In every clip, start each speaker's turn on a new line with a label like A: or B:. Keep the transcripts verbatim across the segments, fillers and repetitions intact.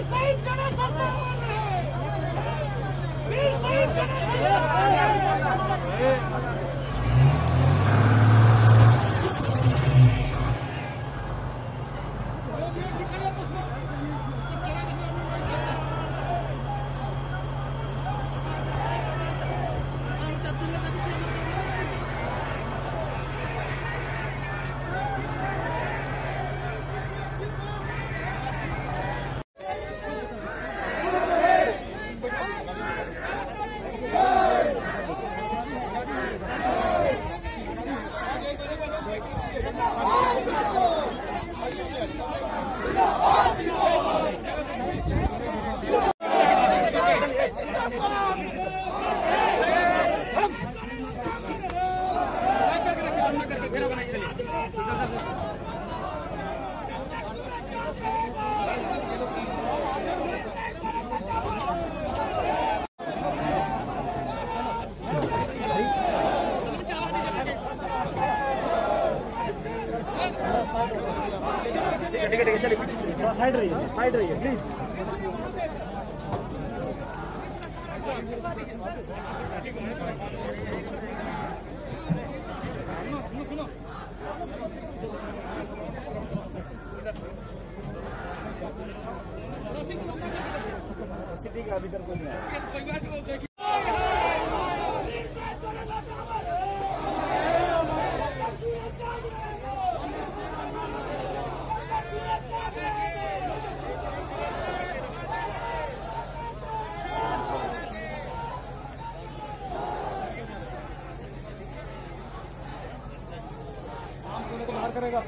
A: ठीक है चलिए पीछे थोड़ा साइड रहिए साइड रहिए प्लीज। सिटी का अभी तक कोई नहीं आया। करेगा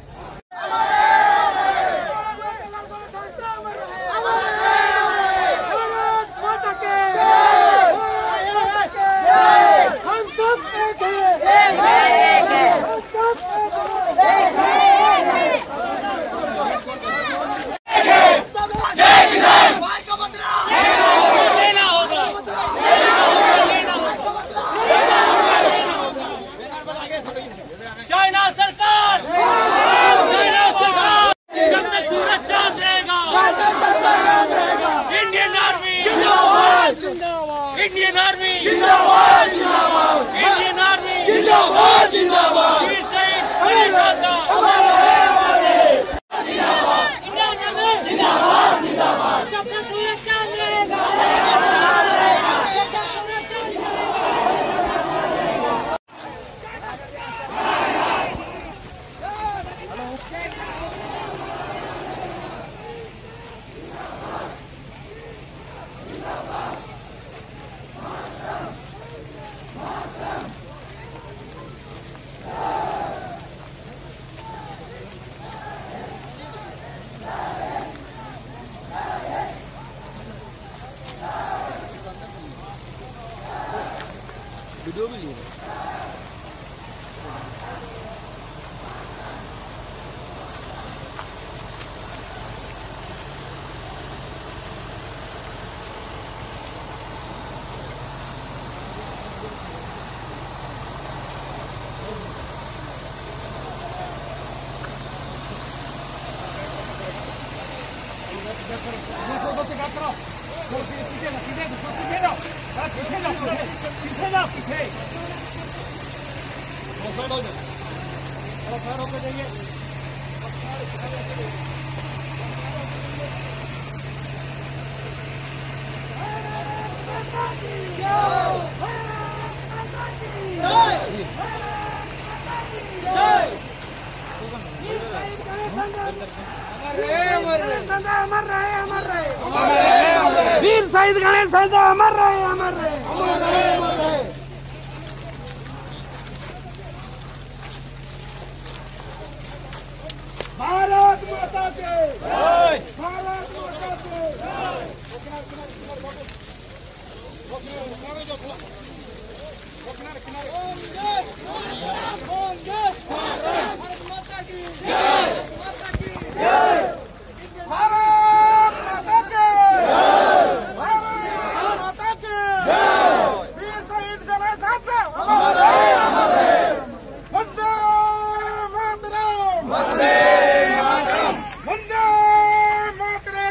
B: इंडियन आर्मी जिंदाबाद जिंदाबाद इंडियन आर्मी जिंदाबाद जिंदाबाद वीर शहीद हमारे हमारे जिंदाबाद जिंदाबाद जिंदाबाद जिंदाबाद अपना सुरक्षा लेगा वीडियो भी लिए वीर शहीद गणेश संजय अमर रहे अमर रहे अमर रहे अमर रहे। भारत माता के जय भारत माता के जय। भारत माता की जय माता की जय भारत माता के जय भारत माता के जय वीर शहीद गणेश संजय अमर रहे अमर रहे। Vande Mataram Vande Mataram Vande Mataram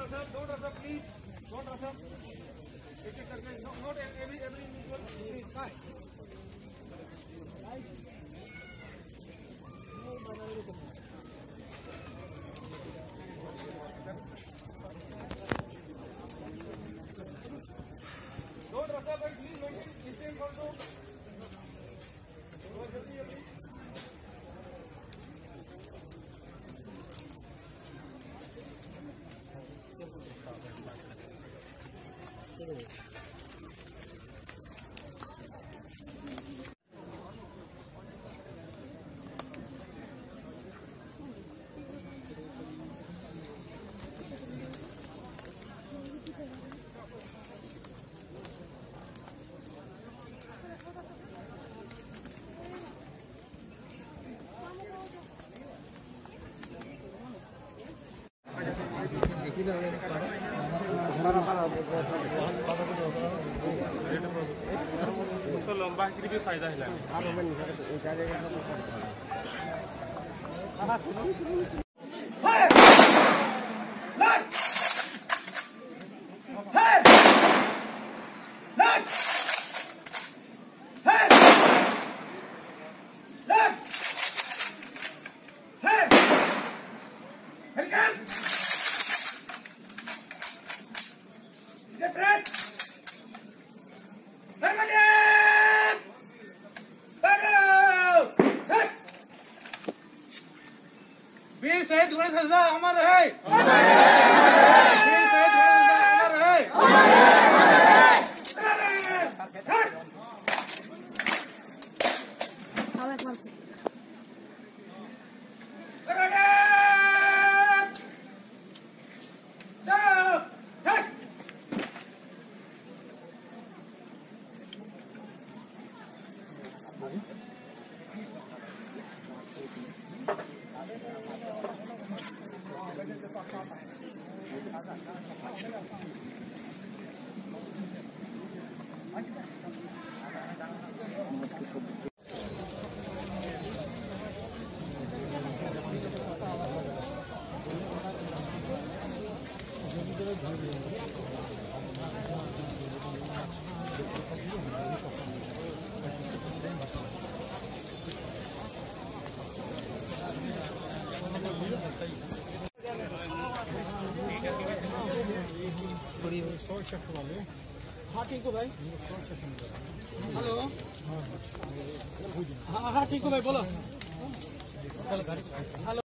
B: up, don't rush up, please. Don't rush up. Take it करके. No, not every every individual. Please, guy. Don't rush up, and please maintain distance also. जल्दी जल्दी. तो लंबा भी फायदा है वीर शहीद गणेश हंसा अमर है। वीर शहीद गणेश हंसा अमर हाँ ठीक हो भाई। हेलो हाँ हाँ ठीक हो भाई बोलो। हेलो